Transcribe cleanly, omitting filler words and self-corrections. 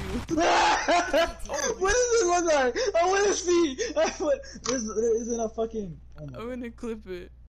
What does it look like? I want to see. This isn't a fucking. Oh my I'm gonna clip it.